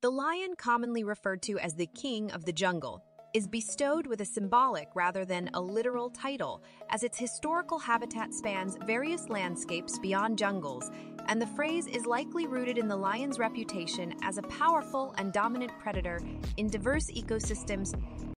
The lion, commonly referred to as the king of the jungle, is bestowed with a symbolic rather than a literal title, as its historical habitat spans various landscapes beyond jungles, and the phrase is likely rooted in the lion's reputation as a powerful and dominant predator in diverse ecosystems